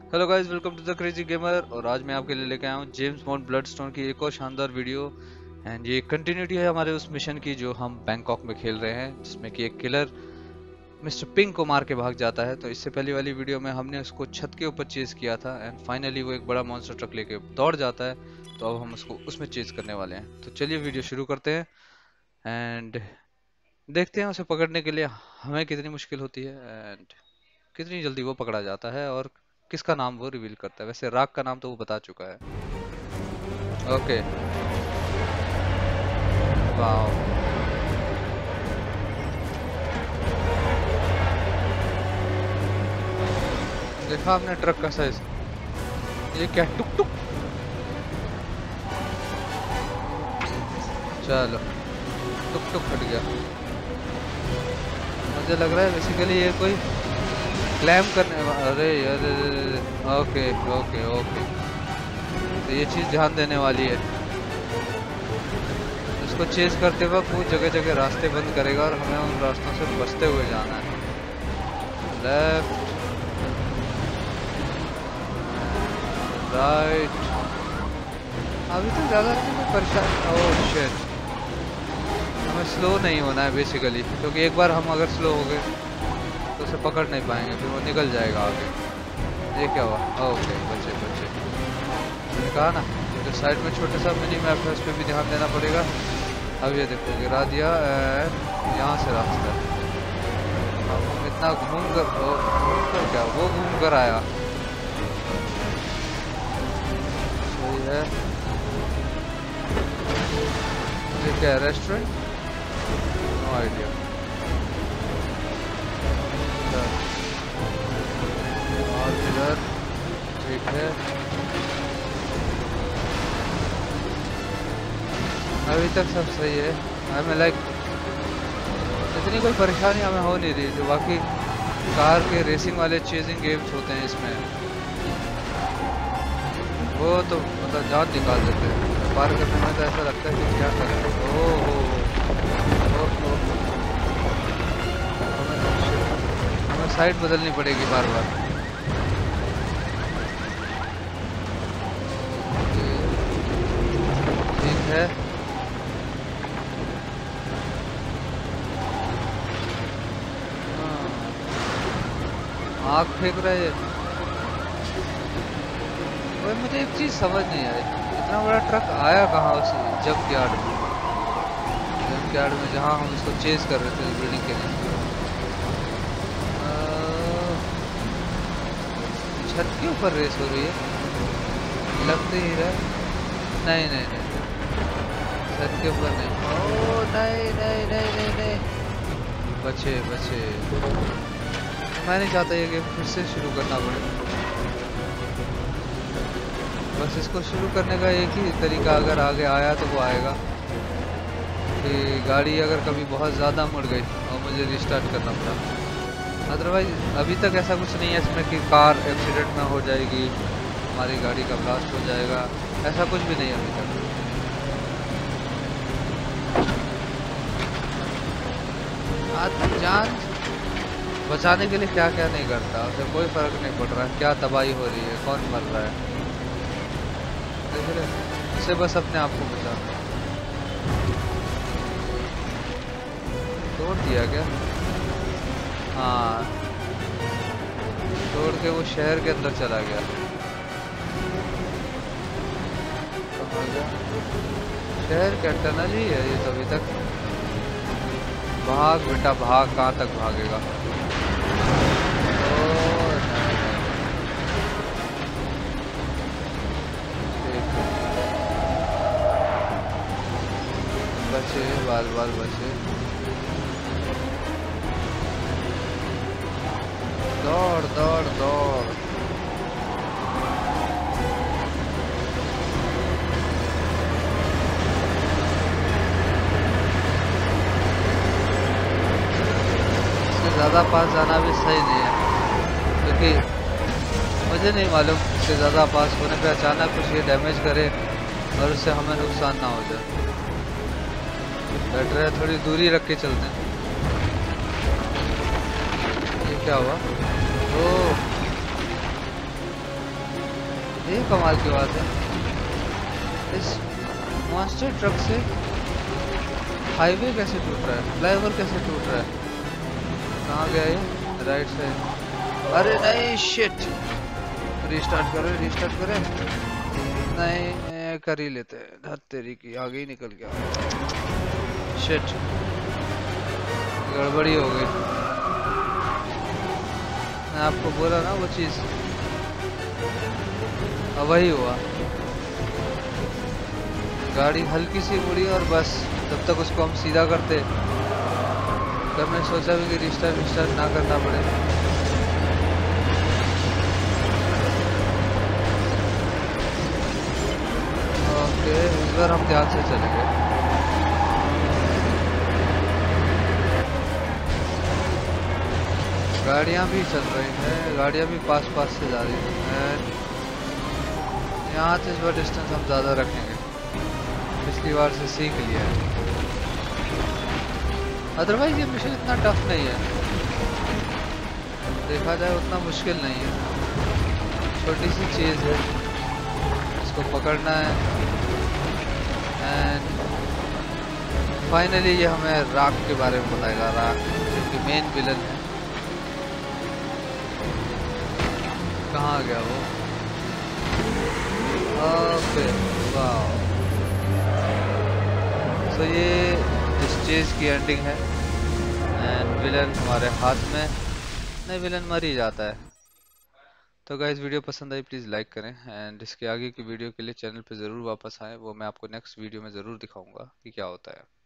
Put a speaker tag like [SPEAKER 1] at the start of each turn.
[SPEAKER 1] Hello guys, welcome to the crazy gamer. और आज मैं आपके लिए लेके आया हूँ जेम्स बॉन्ड ब्लडस्टोन की एक और शानदार वीडियो। एंड ये कंटिन्यूटी है हमारे उस मिशन की जो हम बैंकॉक में खेल रहे हैं, जिसमें कि एक किलर मिस्टर पिंक को मार के भाग जाता है। तो इससे पहले वाली वीडियो में हमने उसको छत के ऊपर चेज किया था एंड फाइनली वो एक बड़ा मॉन्स्टर ट्रक लेके दौड़ जाता है। तो अब हम उसको उसमें चेज करने वाले हैं। तो चलिए वीडियो शुरू करते हैं एंड देखते हैं उसे पकड़ने के लिए हमें कितनी मुश्किल होती है एंड कितनी जल्दी वो पकड़ा जाता है और किसका नाम वो रिवील करता है। वैसे राग का नाम तो वो बता चुका है। ओके। वाओ। देखा आपने ट्रक का साइज? ये क्या टुक टुक। चलो, टुक टुक फट गया। मुझे लग रहा है बेसिकली ये कोई क्लैम करने अरे यार। Okay okay okay. तो ये चीज ध्यान देने वाली है। इसको चेज करते वक्त वो जगह जगह रास्ते बंद करेगा और हमें उन रास्तों से बचते हुए जाना है। Left, right. अभी तो ज्यादा नहीं परेशान। Oh shit. हमें स्लो नहीं होना है बेसिकली, क्योंकि एक बार हम अगर स्लो हो गए तो उसे पकड़ नहीं पाएंगे, फिर वो निकल जाएगा आगे। ये क्या हुआ? ओके, बचे बचे। मैंने कहा ना, जो साइड में छोटा सा मिनी मैप है उस पर भी ध्यान देना पड़ेगा। अब ये देखो, गिरा दिया एंड यहाँ से रास्ता है। अब हम इतना घूम कर क्या वो घूम कर आया। सही है। ये क्या है, रेस्टोरेंट? No idea. और इधर ठीक है। अभी तक सब सही है। हमें लाइक इतनी कोई परेशानी हमें हो नहीं रही जो बाकी कार के रेसिंग वाले चेजिंग गेम्स होते हैं इसमें। वो तो मतलब जान निकाल देते हैं। पार करने में तो ऐसा लगता है कि क्या करें। ओ हमें साइड बदलनी पड़ेगी बार बार। ठीक है। आग फेंक रहे हैं। और मुझे एक चीज समझ नहीं आई, इतना बड़ा ट्रक आया कहाँ उस जंप यार्ड में? जंप यार्ड में जहाँ हम उसको चेज कर रहे थे बिल्डिंग के लिए। छत के ऊपर रेस हो रही है लग तो ही रहा। नहीं नहीं नहीं, छत के ऊपर नहीं। ओ नहीं नहीं नहीं नहीं नहीं। बचे बचे। मैं नहीं चाहता ये गेम फिर से शुरू करना पड़े। बस इसको शुरू करने का एक ही तरीका, अगर आगे आया तो वो आएगा कि गाड़ी अगर कभी बहुत ज़्यादा मुड़ गई और मुझे रिस्टार्ट करना पड़ा। अदरवाइज अभी तक ऐसा कुछ नहीं है इसमें कि कार एक्सीडेंट में हो जाएगी, हमारी गाड़ी का ब्लास्ट हो जाएगा। ऐसा कुछ भी नहीं है अभी तक। आदमी जान बचाने के लिए क्या क्या नहीं करता, उसे कोई फर्क नहीं पड़ रहा क्या तबाही हो रही है, कौन मर रहा है। देख रहे, उसे बस अपने आप को बचा। तोड़ दिया क्या? हाँ, तोड़ के वो शहर के अंदर चला गया। शहर क्या टनल ही है ये तो अभी तक। भाग बेटा भाग, कहाँ तक भागेगा? बचे, बाल बाल बचे। दौड़ दौड़ दौड़। इससे ज्यादा पास जाना भी सही नहीं है, क्योंकि मुझे नहीं मालूम इससे ज्यादा पास होने पे अचानक कुछ ये डैमेज करे और उससे हमें नुकसान ना हो जाए। बेटर है थोड़ी दूरी रख के चलते हैं। ये क्या हुआ? ओ ये कमाल की बात है, इस मॉन्स्टर ट्रक से हाईवे कैसे टूट रहा है, फ्लाईओवर कैसे टूट रहा है। कहाँ गया ये, राइट साइड। अरे नहीं शिट, रीस्टार्ट करें रीस्टार्ट करें, नहीं कर ही लेते हैं। धत तेरी की, आगे ही निकल गया। शिट, गड़बड़ी हो गई। मैं आपको बोला ना वो चीज, अब वही हुआ। गाड़ी हल्की सी मुड़ी और बस, तब तक उसको हम सीधा करते। तब मैं सोचा भी कि रिस्टार्ट रिस्टार्ट ना करना पड़े। ओके, इस बार हम ध्यान से चलेंगे। गाड़ियां भी चल रही हैं, गाड़ियां भी पास पास से जा रही हैं। यहाँ से इस बार डिस्टेंस हम ज़्यादा रखेंगे, पिछली बार से सीख लिया है। अदरवाइज ये मिशन इतना टफ नहीं है, देखा जाए उतना मुश्किल नहीं है। छोटी सी चीज़ है, इसको पकड़ना है एंड फाइनली ये हमें राक के बारे में बताएगा। राक जो कि मेन विलन है। कहाँ गया वो? ओके, वाह। तो ये इस चीज़ की एंडिंग है एंड विलन हमारे हाथ में नहीं, विलन मर ही जाता है। तो गाइस, वीडियो पसंद आई प्लीज़ लाइक करें एंड इसके आगे की वीडियो के लिए चैनल पे ज़रूर वापस आएँ। वो मैं आपको नेक्स्ट वीडियो में ज़रूर दिखाऊंगा कि क्या होता है।